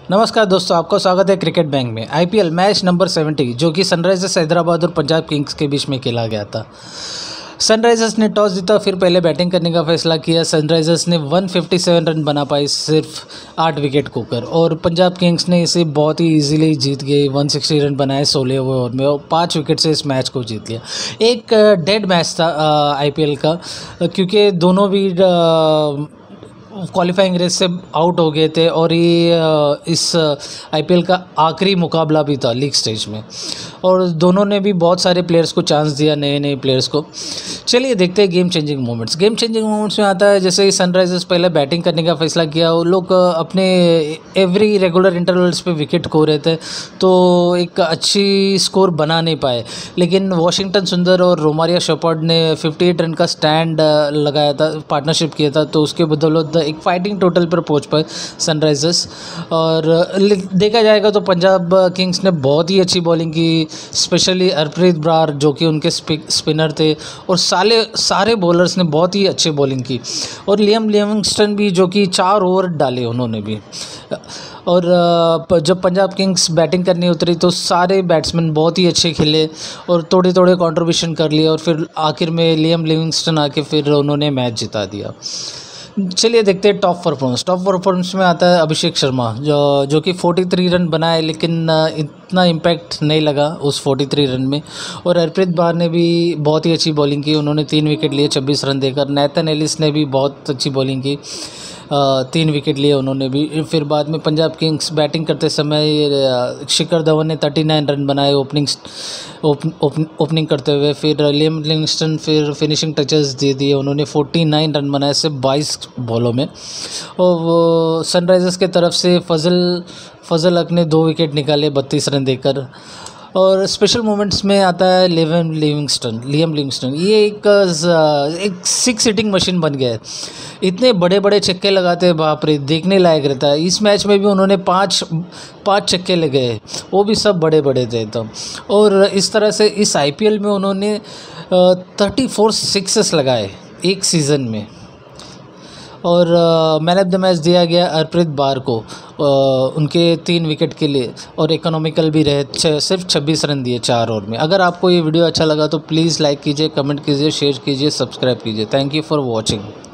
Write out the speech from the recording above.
नमस्कार दोस्तों, आपका स्वागत है क्रिकेट बैंक में। आईपीएल मैच नंबर 70 जो कि सनराइजर्स हैदराबाद और पंजाब किंग्स के बीच में खेला गया था। सनराइजर्स ने टॉस जीता, फिर पहले बैटिंग करने का फैसला किया। सनराइजर्स ने 157 रन बना पाई सिर्फ 8 विकेट खोकर, और पंजाब किंग्स ने इसे बहुत ही इजीली जीत गए। 160 रन बनाए 16 ओवर में और 5 विकेट से इस मैच को जीत लिया। एक डेड मैच था आईपीएल का, क्योंकि दोनों भी क्वालिफाइंग रेस से आउट हो गए थे, और ये इस आईपीएल का आखिरी मुकाबला भी था लीग स्टेज में, और दोनों ने भी बहुत सारे प्लेयर्स को चांस दिया, नए नए प्लेयर्स को। चलिए देखते हैं game changing moments. Game changing moments में आता है जैसे ही सनराइजर्स पहले बैटिंग करने का फैसला किया। वो लोग अपने एवरी रेगुलर इंटरवल्स पे विकेट खो रहे थे, तो एक अच्छी स्कोर बना नहीं पाए। लेकिन वॉशिंगटन सुंदर और रोमारिया शेपर्ड ने 58 रन का स्टैंड लगाया था, पार्टनरशिप किया था, तो उसके बदौलत एक फाइटिंग टोटल पर पहुंच पाए सनराइजर्स। और देखा जाएगा तो पंजाब किंग्स ने बहुत ही अच्छी बॉलिंग की, स्पेशली हरप्रीत ब्रार जो कि उनके स्पिनर थे, और सारे बॉलर्स ने बहुत ही अच्छी बॉलिंग की। और लियम लिविंगस्टन भी, जो कि 4 ओवर डाले उन्होंने भी। और जब पंजाब किंग्स बैटिंग करने उतरी तो सारे बैट्समैन बहुत ही अच्छे खेले और थोड़े थोड़े कंट्रीब्यूशन कर लिए, और फिर आखिर में लियम लिविंगस्टन आके फिर उन्होंने मैच जिता दिया। चलिए देखते हैं टॉप परफॉर्मेंस में आता है अभिषेक शर्मा, जो कि 43 रन बनाए, लेकिन इतना इम्पैक्ट नहीं लगा उस 43 रन में। और हरप्रीत ब्रार ने भी बहुत ही अच्छी बॉलिंग की, उन्होंने 3 विकेट लिए 26 रन देकर। नेथन एलिस ने भी बहुत अच्छी बॉलिंग की, 3 विकेट लिए उन्होंने भी। फिर बाद में पंजाब किंग्स बैटिंग करते समय शिखर धवन ने 39 रन बनाए ओपनिंग करते हुए। फिर लियम लिविंगस्टन फिर फिनिशिंग टचेस दे दिए, उन्होंने 49 रन बनाए सिर्फ 22 बॉलों में। और वो सनराइजर्स के तरफ से फजल हक ने 2 विकेट निकाले 32 रन देकर। और स्पेशल मोमेंट्स में आता है लियम लिविंगस्टन। ये एक 6 हिटिंग मशीन बन गया है। इतने बड़े बड़े छक्के लगाते हैं, बाप रे, देखने लायक रहता है। इस मैच में भी उन्होंने 5 छक्के लगे, वो भी सब बड़े बड़े थे तो। और इस तरह से इस आईपीएल में उन्होंने 34 सिक्सेस लगाए एक सीज़न में। और मैन ऑफ द मैच दिया गया हरप्रीत ब्रार को, उनके 3 विकेट के लिए, और इकोनॉमिकल भी रहे, सिर्फ 26 रन दिए 4 ओवर में। अगर आपको ये वीडियो अच्छा लगा तो प्लीज़ लाइक कीजिए, कमेंट कीजिए, शेयर कीजिए, सब्सक्राइब कीजिए। Thank you for watching.